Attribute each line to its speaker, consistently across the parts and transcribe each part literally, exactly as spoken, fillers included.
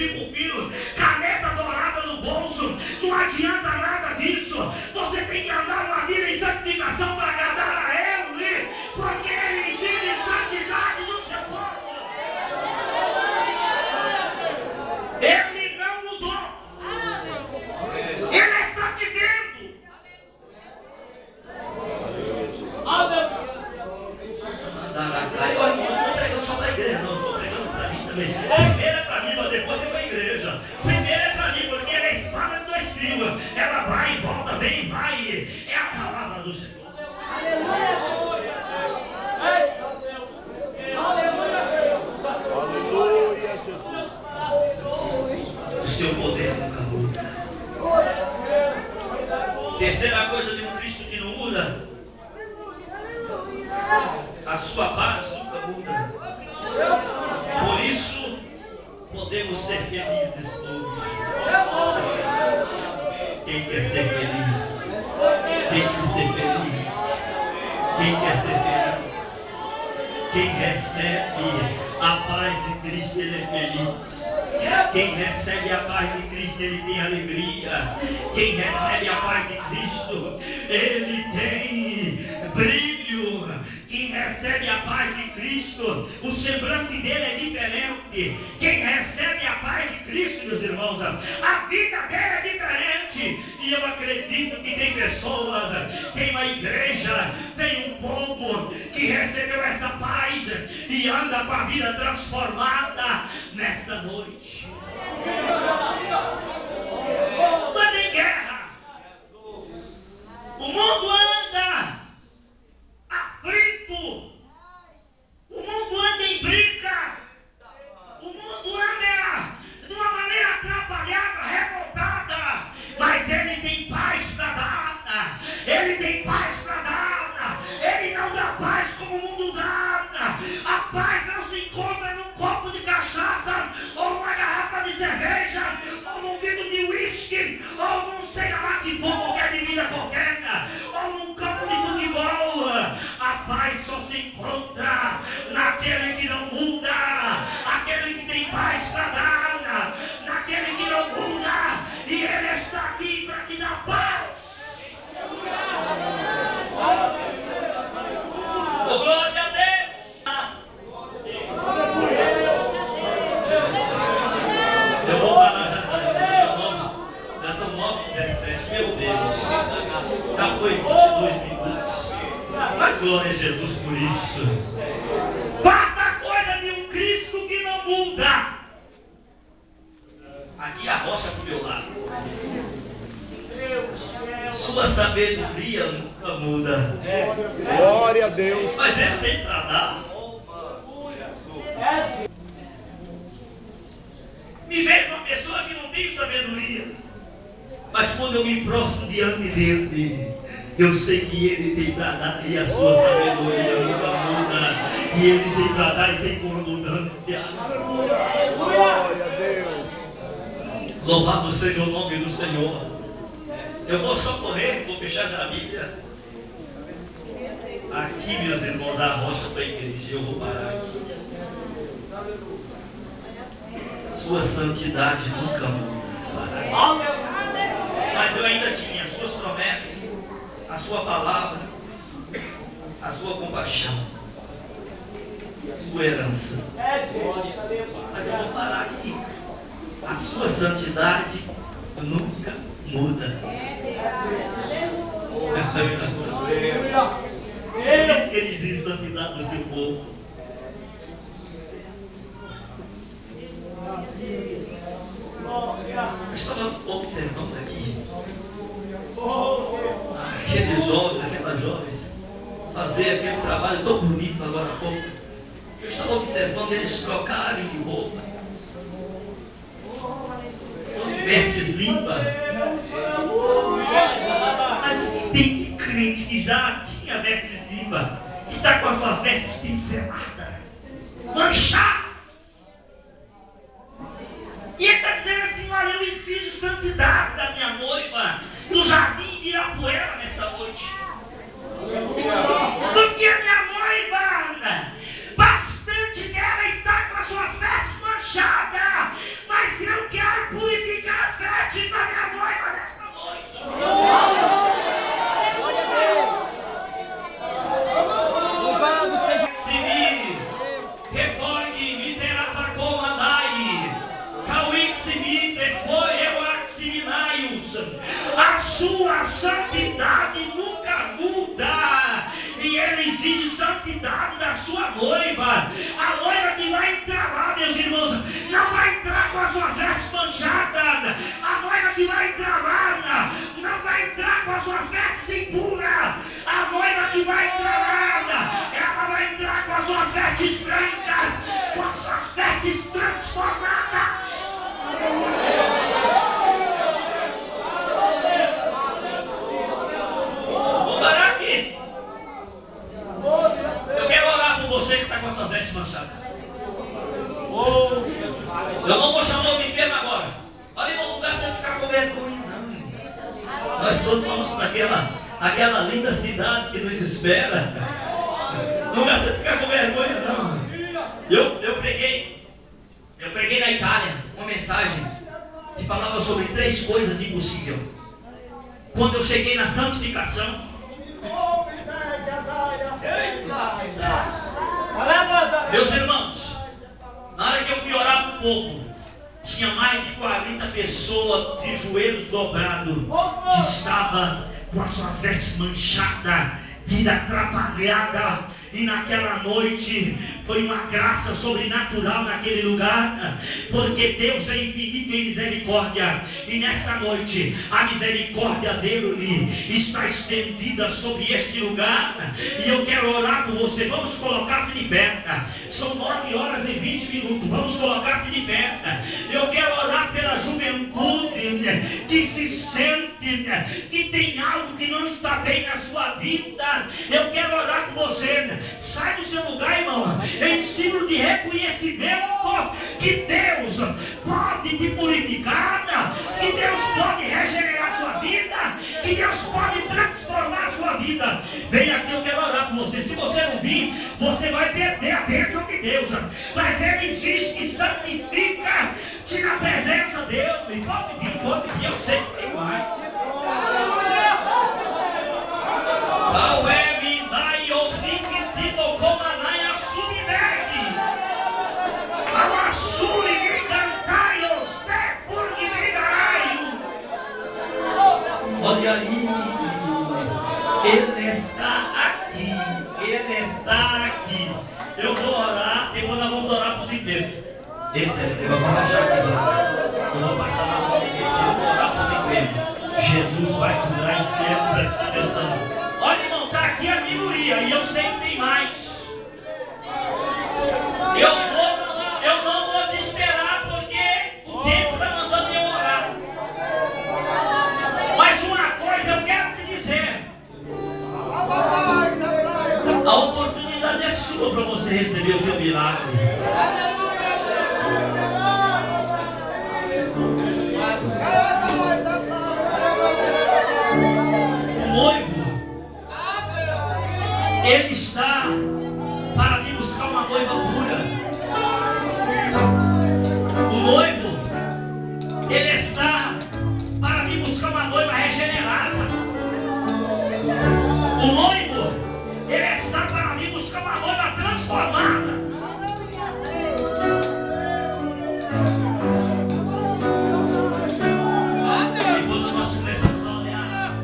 Speaker 1: fica o fio, caneta dourada no bolso, não adianta nada disso. Você tem que andar uma vida em santificação para agradar a Ele, porque Ele exige santidade no seu povo. Ele não mudou. Ele está te vendo. Olha, eu não estou pregando só para a igreja, não, estou pregando para mim também. Primeiro é para mim, mas depois é para a igreja. Primeiro é para mim, porque ela é a espada de dois fios. Ela vai e volta, vem e vai. É a palavra do Senhor.
Speaker 2: Aleluia!
Speaker 1: O seu poder nunca muda. Terceira coisa de um Cristo que não muda: a sua paz nunca muda. Por isso, podemos ser felizes hoje. Quem quer ser feliz? Quem quer ser feliz? Quem quer ser feliz? Quem recebe a paz de Cristo, ele é feliz. Quem recebe a paz de Cristo, ele tem alegria. Quem recebe a paz de Cristo, ele tem brilho. Quem recebe a paz de Cristo, o semblante dele é diferente. Quem recebe a paz de Cristo, meus irmãos, a vida dele é diferente. E eu acredito que tem pessoas, tem uma igreja, tem um povo que recebeu essa paz e anda com a vida transformada nesta noite. Anda em guerra. O mundo anda aflito. O mundo anda em briga. O mundo anda de uma maneira atrapalhada, revoltada. Mas ele tem paz para dar. Ele tem paz para dar. Ele não dá paz como o mundo dá. A paz não se encontra num copo de cachaça, ou numa garrafa de cerveja, ou num vidro de uísque, ou num sei lá que for, qualquer bebida qualquer, ou num campo de futebol. A paz só se encontra naquele que não muda, aquele que tem paz para dar, naquele que não muda, e ele está aqui para te dar paz. Oh, glória a Deus! Eu vou parar já, já, já são nove e dezessete, meu Deus, já foi vinte e dois minutos, mas glória a Jesus por isso. Quarta coisa de um Cristo que não muda. Aqui a rocha para o meu lado. Sua sabedoria nunca muda.
Speaker 2: Glória a Deus.
Speaker 1: Mas ele tem para dar. Me vejo uma pessoa que não tem sabedoria, mas quando eu me prostro diante dele, eu sei que ele tem para dar e a sua sabedoria nunca muda. E ele tem para dar e tem com abundância.
Speaker 2: Glória a Deus.
Speaker 1: Louvado seja o nome do Senhor. Eu vou só correr, vou fechar já a Bíblia. Aqui, meus irmãos, a rocha da igreja. Eu vou parar aqui. Sua santidade nunca muda. Mas eu ainda tinha as suas promessas, a sua palavra, a sua compaixão, a sua herança. Mas eu vou parar aqui. A sua santidade nunca muda. Por isso que ele exige santidade do seu povo. Eu estava observando aqui aqueles jovens, aquelas jovens fazer aquele trabalho tão bonito agora há pouco. Eu estava observando eles trocarem de roupa, vestes limpas. Mas o que tem de crente que já tinha vestes limpas está com as suas vestes pinceladas, manchadas? E ele está dizendo assim: olha, eu exijo santidade da minha noiva do Jardim Ibirapuera nessa noite. Porque a minha noiva, bastante dela está com as suas vestes manchadas, mas eu sua santidade nunca muda. E Ele exige santidade da sua noiva. A noiva que vai entrar lá, meus irmãos, não vai entrar com as suas vestes manchadas. A noiva que vai entrar lá não vai entrar com as suas vestes impuras. A noiva que vai entrar lá, ela vai entrar com as suas vestes brancas, com as suas vestes transformadas. Vou parar aqui. Eu quero orar por você que está com as suas vestes manchadas. Eu não vou chamar os enfermos agora. Olha, irmão, não dá para ficar com vergonha, não. Nós todos vamos para aquela, aquela linda cidade que nos espera. Não dá para ficar com vergonha, não. Eu, eu preguei, eu preguei na Itália uma mensagem que falava sobre três coisas impossíveis. Quando eu cheguei na santificação, meus irmãos, na hora que eu fui orar para o povo, tinha mais de quarenta pessoas de joelhos dobrados, que estavam com as suas vestes manchadas, vida atrapalhada. E naquela noite foi uma graça sobrenatural naquele lugar, porque Deus é infinito em misericórdia. E nesta noite a misericórdia dele está estendida sobre este lugar. E eu quero orar por você. Vamos colocar-se de pé. São nove horas e vinte minutos. Vamos colocar-se de pé. Eu quero orar pela juventude que se sente que tem algo que não está bem na sua vida. Eu quero orar por você. Sai do seu lugar, irmão, em símbolo de reconhecimento que Deus pode te purificar, que Deus pode regenerar sua vida, que Deus pode transformar a sua vida. Vem aqui, eu quero orar por você. Se você não vir, você vai perder a bênção de Deus. Mas Ele existe, santifica-te na presença dele. Pode vir, pode vir, eu sei que tem mais. Qual é me dai ouvi que tipo como a subidade? A suri me cantai os te por que me darai. Olha aí, Ele está aqui, Ele está aqui. Eu vou orar, depois nós vamos orar para os enfermos. Esse é, eu vou achar aqui, eu vou passar na mão dele, eu vou orar para os enfermos. Jesus vai curar enfermos aqui nesta noite. Olha, irmão, está aqui a minoria e eu sei que tem mais. Eu, vou, eu não vou te esperar porque o tempo está mandando eu orar. Mas uma coisa eu quero te dizer: a oportunidade é sua para você receber o teu milagre. O noivo, ele está para vir buscar uma noiva pura. O noivo, ele está para vir buscar uma noiva regenerada. O noivo, ele está para vir buscar uma noiva transformada. Enquanto nós começamos a olhar,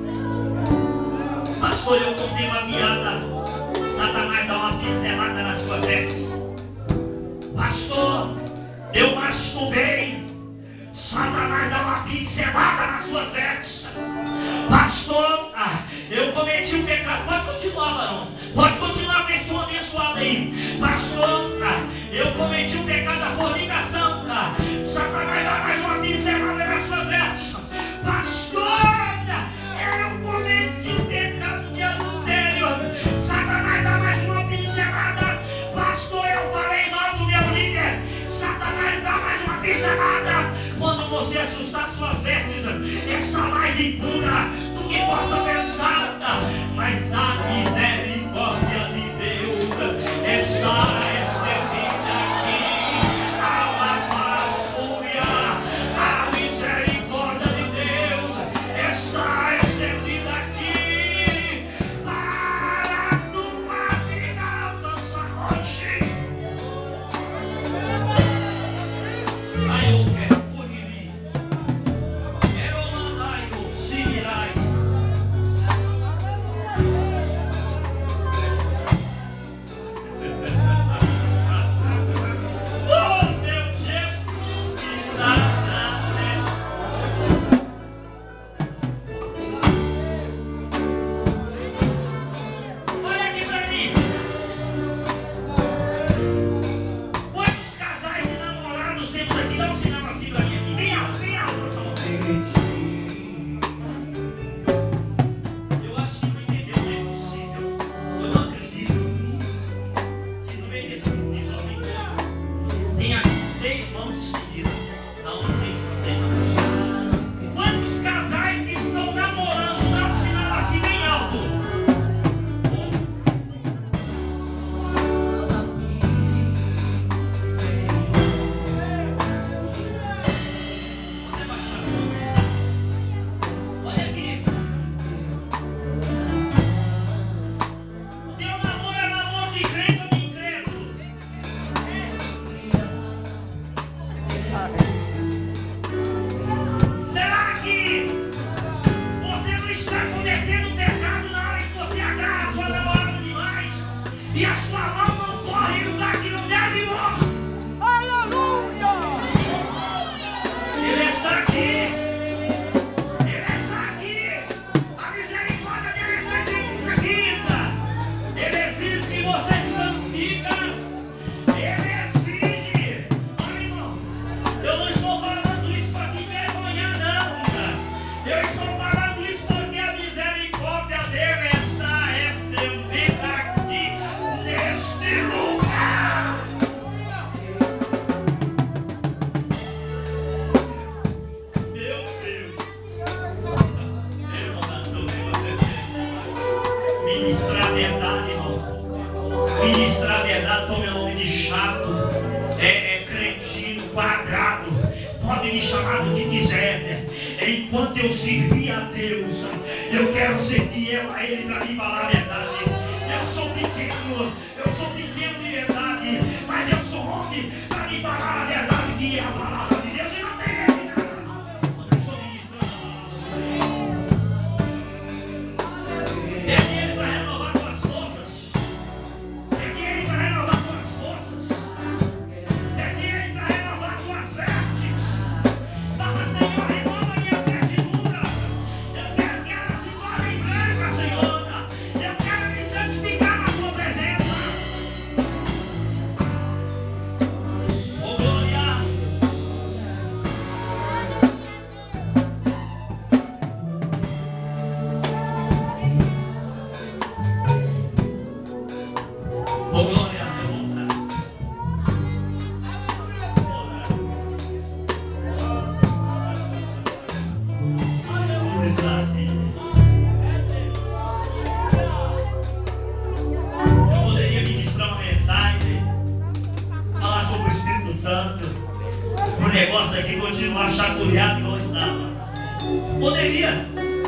Speaker 1: pastor, eu contei uma piada. Satanás dá uma pincelada nas suas vestes. Pastor, eu masturbei. Satanás dá uma pincelada nas suas vestes. Pastor, eu cometi um pecado. Pode continuar, varão. Pode continuar, pessoa abençoada aí. Pastor, eu cometi um pecado da fornicação. Satanás dá mais uma pincelada nas suas vestes. Pastor, eu cometi um pecado de adultério. Satanás dá mais uma pincelada. Pastor, eu falei mal do meu líder. Satanás dá mais uma pincelada. Quando você assustar suas vestes, está mais impura do que possa pensar. Mas a misericórdia de Deus está estendida aqui. A fúria, a misericórdia de Deus está estendida aqui para a tua vida alcançar hoje. Aí eu quero por ele. Quero mandar eu sim. me chamar do que quiser. Enquanto eu servir a Deus, eu quero ser fiel a Ele para me falar a verdade. Eu sou pequeno, eu sou pequeno de verdade, mas eu sou homem para me falar a verdade, que é a palavra de Deus, e não tem medo de nada. Quando eu estou ministrando a palavra de Deus, pede Ele para renovar tuas forças. Pede Ele para renovar tuas forças. Pede Ele para renovar tuas vestes. Fala, Senhor, renova minhas vestiduras. Eu quero que elas se tornem brancas, Senhor. Eu quero me santificar na tua presença. Oh, glória. Oh, glória. Você sabe, eu poderia ministrar uma mensagem, falar sobre o Espírito Santo, o negócio aqui continuar chacoalhado igual estava. Poderia.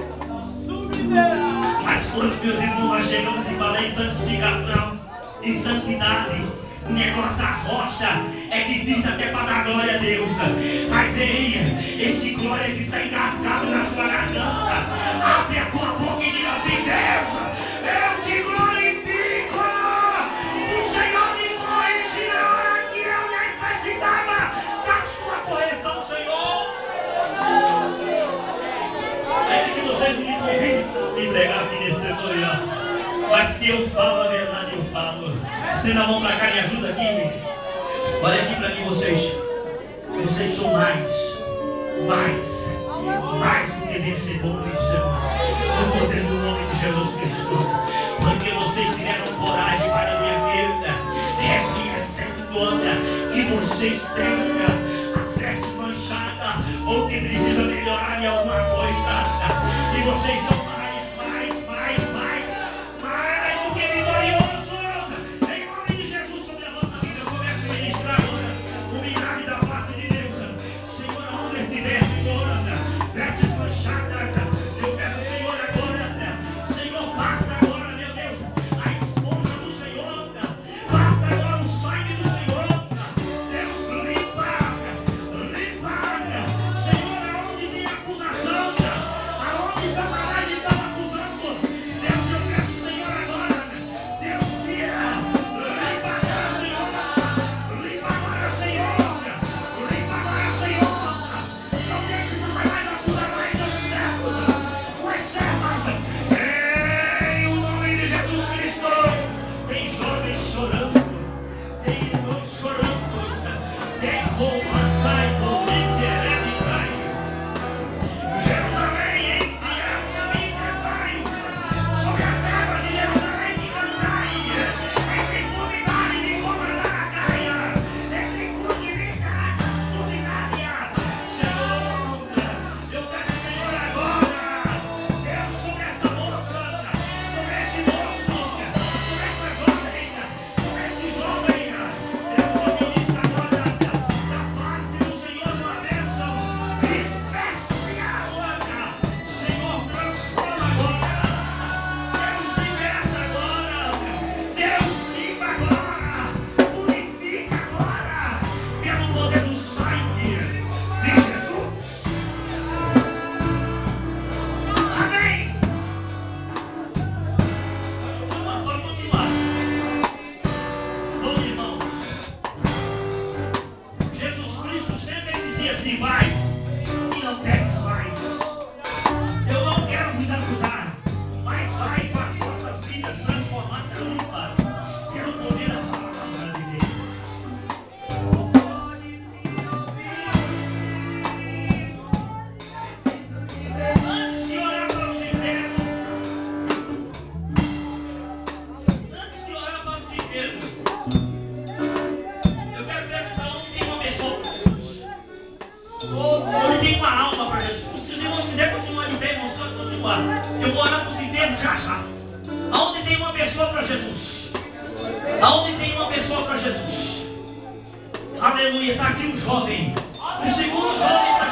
Speaker 1: Mas quando meus irmãos nós chegamos e falamos em santificação, em santidade, o negócio arrocha, é difícil até para dar glória a Deus. Mas ei, esse glória que está engasgado na sua garganta, abre a tua boca e diga assim: Deus, eu te glorifico. O Senhor me corrige na hora que eu necessitava da sua correção, Senhor. É que vocês me convidem a entregar aqui nesse setor, mas que eu falo a verdade, eu falo. Estenda a mão para cá, me ajuda aqui. Olha aqui para mim, vocês. Vocês são mais, mais, mais do que vencedores no poder do nome de Jesus Cristo. Porque vocês tiveram coragem para vir aqui, reconhecendo que vocês têm as vestes manchadas ou que precisa melhorar em alguma coisa. E vocês são mais, mais, mais, mais, mais do que vitoriosos. Em nome de Jesus sobre a vossa vida, eu começo a ministrar agora o milagre da parte de Deus. Senhor, aonde estiver, Senhor, vestes manchadas, eu peço, Senhor, agora, Senhor, passa agora, meu Deus, a esponja do Senhor, passa agora o sangue do Senhor. Deus, limpa, limpa, Senhor, aonde tem acusação, aonde Satanás estava acusando, Deus, eu peço, Senhor, agora, Deus, tira, limpa agora, Senhor, limpa agora, Senhor, limpa agora, Senhor, não deixe Satanás acusar mais teus servos, tuas servas, em o nome de Jesus Cristo. Tem jovens chorando, tem irmãos chorando, tem como cai, como interesse cai. Jerusalém, entre as minhas sobre as terras de Jerusalém que cantai, essa impunidade de comandar a caia, essa impunidade solidária, Senhor, eu peço, Senhor, agora, Deus, sobre esta moça, sobre este moço, sobre esta jovem, sobre este jovem, Deus, eu ministro agora da parte do Senhor uma bênção especial, Senhor, transforma agora, Deus, liberta agora, Deus, limpa agora, purifica agora, pelo poder do sangue de Jesus. Amém. Pode continuar, pode continuar. Vamos, irmãos. Jesus Cristo sempre dizia assim: vai e não peques mais. Eu não quero vos acusar, mas vai com as vossas vidas transformadas limpas pelo poder da palavra de Deus. Antes de orar para os enfermos, antes de orar para os enfermos, eu quero perguntar: onde tem uma pessoa para Jesus? Onde tem uma alma para Jesus? Se os irmãos quiserem continuar de pé, irmãos, pode continuar. Eu vou orar para os enfermos já já. Aonde tem uma pessoa para Jesus? Aonde tem uma pessoa para Jesus? Aleluia, está aqui um jovem. O segundo jovem está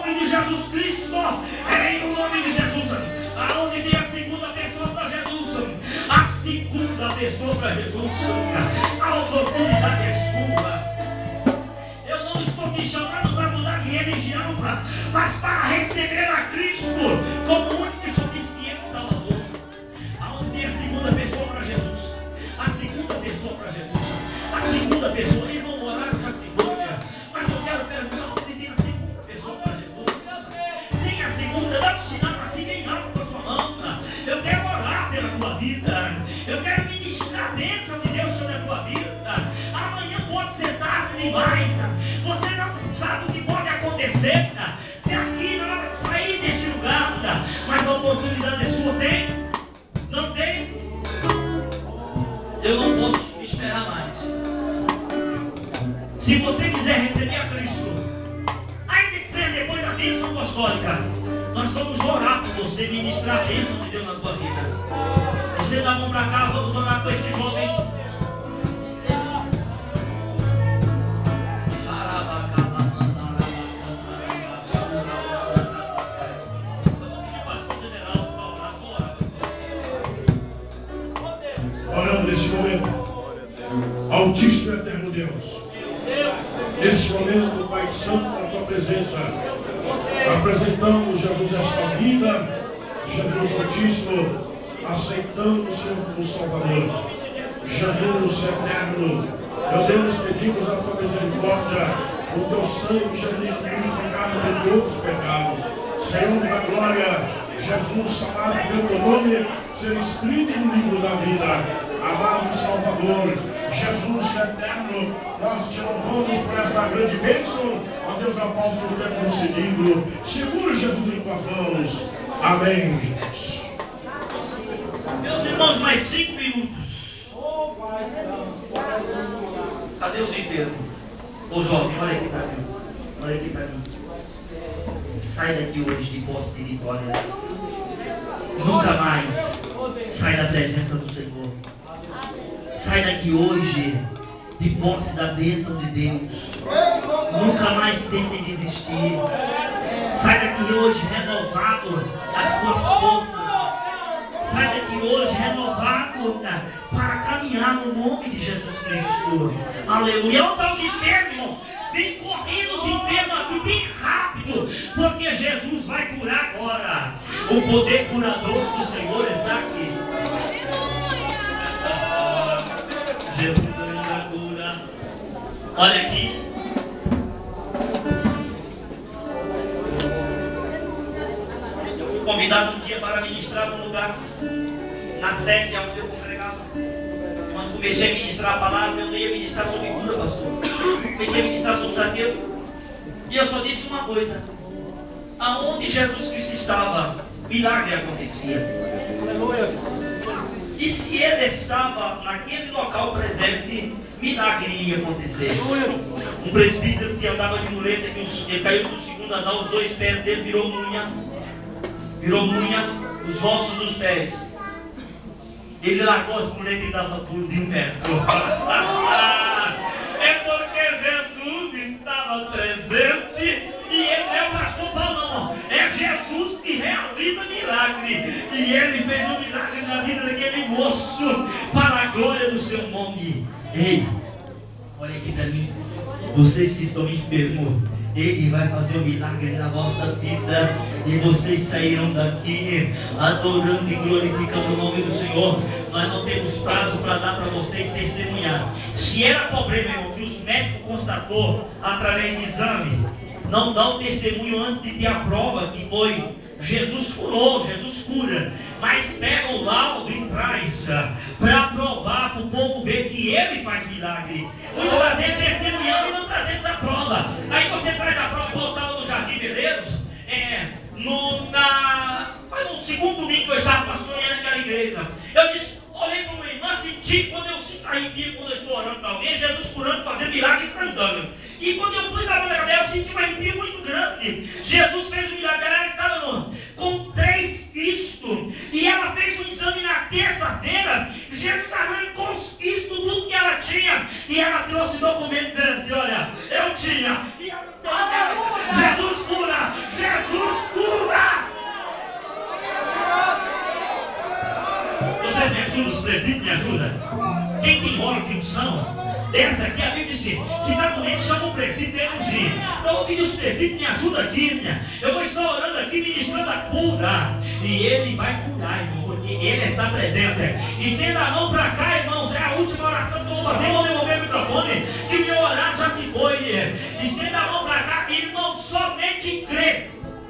Speaker 1: nome de Jesus Cristo, em o nome de Jesus. Aonde tem a segunda pessoa para Jesus, a segunda pessoa para Jesus, a oportunidade é sua. Eu não estou te chamando para mudar de religião, mas para receber a Cristo como único e suficiente Salvador. Aonde tem a segunda pessoa para Jesus, a segunda pessoa para Jesus, a segunda pessoa, irmão, o horário já se foi, mas eu quero perguntar onde tem a segunda pessoa para Jesus. Tem a segunda, dá um sinal assim bem alto com a sua mão. Eu quero orar pela tua vida, eu quero ministrar a bênção de Deus sobre a tua vida. Amanhã pode ser tarde demais, você não sabe o que pode acontecer. E aqui na hora de sair deste lugar, mas a oportunidade é sua, tem? Não tem? Eu não posso esperar mais. Se você quiser receber a Cristo, ainda que seja depois da bênção apostólica, nós vamos orar por você, ministrar a bênção de Deus na tua vida. Você dá a mão para cá, vamos orar por este jovem.
Speaker 3: Orando nesse momento, Altíssimo e Eterno Deus, nesse momento, Pai Santo, na tua presença, apresentamos, Jesus, esta vida, Jesus Altíssimo, aceitando o Senhor como Salvador. Jesus Eterno, meu Deus, pedimos a tua misericórdia, o teu sangue, Jesus, purificado de outros pecados. Senhor da glória, Jesus, chamado pelo teu nome, ser escrito no livro da vida. Amado Salvador, Jesus Eterno, nós te louvamos por esta grande bênção, ó Deus, a qual o tempo conseguindo. Segura Jesus em tuas mãos. Amém, Jesus.
Speaker 1: Meus irmãos, mais cinco minutos. Cadê os enfermos? Ô jovem, olha aqui para mim. Olha aqui para mim. Sai daqui hoje de posse de vitória. Nunca mais sai da presença do Senhor. Sai daqui hoje de posse da bênção de Deus. Nunca mais pense em desistir. Sai daqui hoje renovado as tuas forças. Sai daqui hoje renovado para caminhar no nome de Jesus Cristo. Aleluia. Onde está os enfermos, irmão? Vem correndo os enfermos aqui bem rápido, porque Jesus vai curar agora. O poder curador do Senhor está aqui. Jesus ainda cura. Olha aqui. Eu fui convidado um dia para ministrar num lugar, na sede onde eu congregava. Quando comecei a ministrar a palavra, eu não ia ministrar sobre cura, pastor. Comecei a ministrar sobre Zaqueu. E eu só disse uma coisa: aonde Jesus Cristo estava, milagre acontecia. E se ele estava naquele local presente, milagre ia acontecer. Um presbítero que andava de muleta, que ele caiu do segundo andar, os dois pés dele virou munha. Virou munha, os ossos dos pés. Ele largou as muletas e dava pulo de inverno. É porque Jesus estava presente e ele não é o pastor Paulo, não. É Jesus que realiza milagre. E ele fez um milagre na vida daquele moço para a glória do seu nome. Ei, olha aqui para mim. Vocês que estão enfermos, Ele vai fazer um milagre na vossa vida. E vocês saíram daqui adorando e glorificando o nome do Senhor. Nós não temos prazo para dar para vocês testemunhar. Se era problema, irmão, que os médicos constatou através de exame, não dá o testemunho antes de ter a prova que foi Jesus curou, Jesus cura. Mas pega o laudo e traz para provar, para o povo ver que ele faz milagre. Muitas das vezes testemunhando e não trazemos a prova. Aí você traz a prova, igual eu estava no Jardim Veleiros, é, no, na, no segundo domingo que eu estava pastoreando naquela igreja. Eu disse, olhei para uma irmã, senti, quando eu sinto arrepio, quando eu estou orando para alguém, Jesus curando, fazendo milagre instantâneo. E quando eu pus a mão na cabeça, eu senti um arrepio muito grande. Jesus fez um milagre, ela estava no, com três fistos, e ela fez um exame na terça-feira. Jesus arrancou os fistos, tudo que ela tinha, e ela trouxe documento dizendo assim, olha, eu tinha, e ela não tem mais. Jesus cura, Jesus presbíteros, me ajuda aqui, minha. Eu vou estar orando aqui, ministrando a cura. E Ele vai curar, irmão, porque Ele está presente. Estenda a mão para cá, irmãos. É a última oração que eu vou fazer. Eu vou devolver o microfone, que meu horário já se foi. Estenda a mão para cá, irmão, somente crê.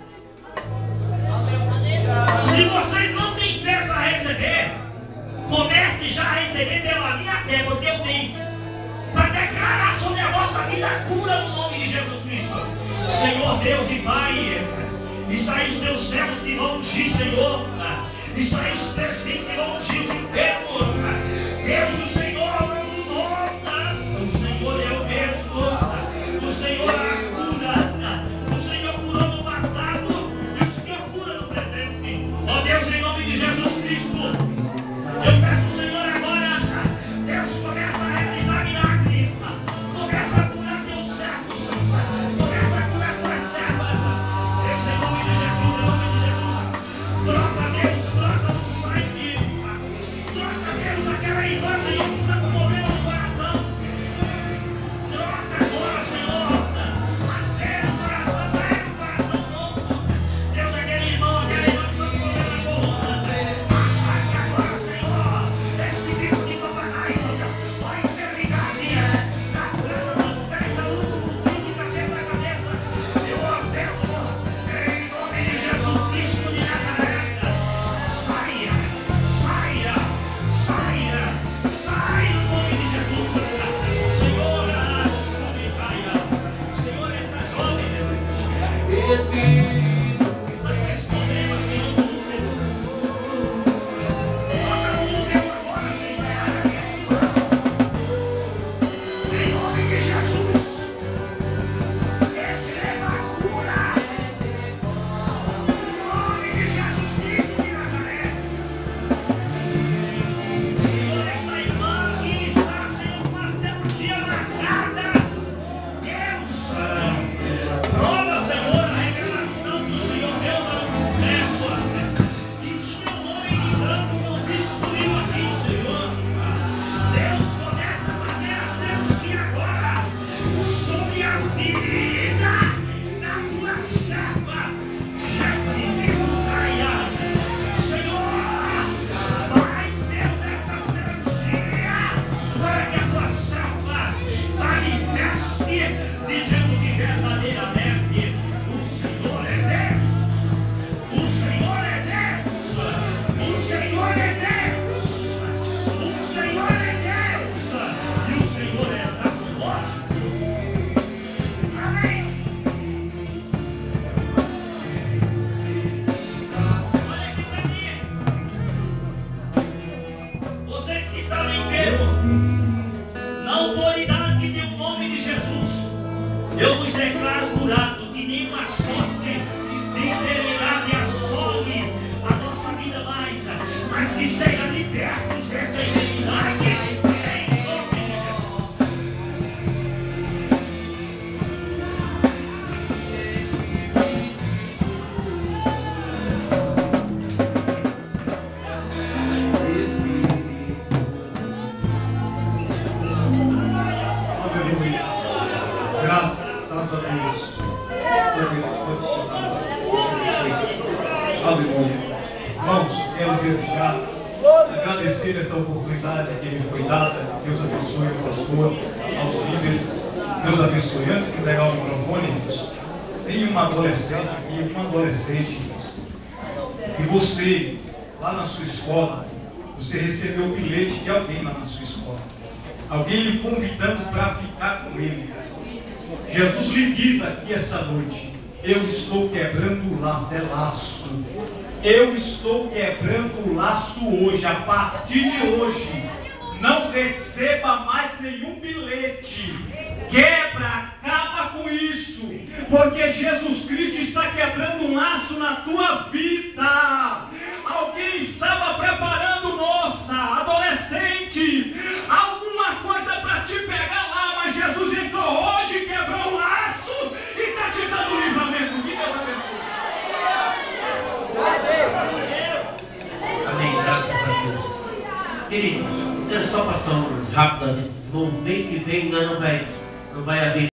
Speaker 1: Se vocês não têm fé para receber, comece já a receber pela minha fé, porque eu tenho, para declarar sobre a vossa vida a cura no nome de Jesus Cristo. Senhor Deus e Pai, está aí os teus céus que vão ungir, Senhor. Está aí os teus filhos que vão ungir os enfermos. Deus, o Senhor não mudou. O Senhor é o mesmo. O Senhor é a cura. O Senhor curou no passado e o Senhor cura no presente. Ó Deus, em nome de Jesus Cristo, eu peço, Senhor, agora, Deus, começa a realizar milagre. Começa a curar teus servos. Começa a curar tuas servas. Deus, em nome de Jesus, em nome de Jesus. Troca, Deus, troca o sangue. Troca, Deus, aquela irmã, Senhor, que está com problema no coração. Troca agora, Senhor. Acera o coração, pega o coração louco. Deus, aquele irmão, aquela irmã que está com problema na coluna. Arranque agora, Senhor, esse bico de papagaio, a enfermidade da planta dos pés, a último bico da dentro da cabeça. Eu ordeno, em nome de Jesus Cristo de Nazaré, saia, saia, saia, saia no nome de Jesus. Senhor, ajude, caia. Senhor, esta jovem, Deus, que está com esse problema, Senhor, do útero. Toca no útero agora, Senhor. Em nome de Jesus, receba a cura. Em nome de Jesus Cristo de Nazaré. Senhor, esta irmã que está, Senhor, com a cirurgia marcada. Deus, prova, Senhor, a revelação do Senhor Deus ao verbo. Que tinha um homem de branco não destruiu aqui, Senhor. Deus, começa a fazer a cirurgia agora sobre a vida da tua serva. Jetimico Gaia. Senhor, faz, Deus, esta cirurgia para que a tua serva manifeste, dizendo que verdadeiramente o Senhor é Deus. O Senhor é Deus. O Senhor é Deus. O Senhor é Deus. E o Senhor está conosco. Amém. Olha aqui para mim. Vocês que estão enfermos, na autoridade que tem o nome de Jesus, eu vos declaro curado, que nenhuma sorte de enfermidade assole a nossa vida mais, mas que seja libertos desta enfermidade em nome de Jesus.
Speaker 3: Aleluia. Graças a Deus. Aleluia. Irmãos, quero desejar, agradecer essa oportunidade que me foi dada. Deus abençoe o pastor, aos líderes. Deus abençoe. Antes de entregar o microfone, irmãos, tem uma adolescente aqui, uma adolescente, irmãos, e você, lá na sua escola, você recebeu o bilhete de alguém lá na sua escola. Alguém lhe convidando para ficar com ele. Jesus lhe diz aqui essa noite: eu estou quebrando o laço, é laço. Eu estou quebrando o laço hoje. A partir de hoje, não receba mais nenhum bilhete. Quebra, acaba com isso. Porque Jesus Cristo está quebrando um laço na tua vida. Alguém estava preparando, moça, adolescente, alguma coisa para te pegar lá, mas Jesus entrou hoje, quebrou o laço e está te dando livramento. Que Deus abençoe.
Speaker 1: Amém, graças a Deus. Querido, quero só passar um rápido. No mês que vem ainda não vai, não vai haver